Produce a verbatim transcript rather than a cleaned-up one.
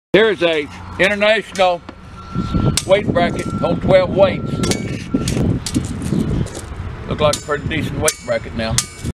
Here's a international weight bracket on twelve weights. Look like a pretty decent weight bracket now.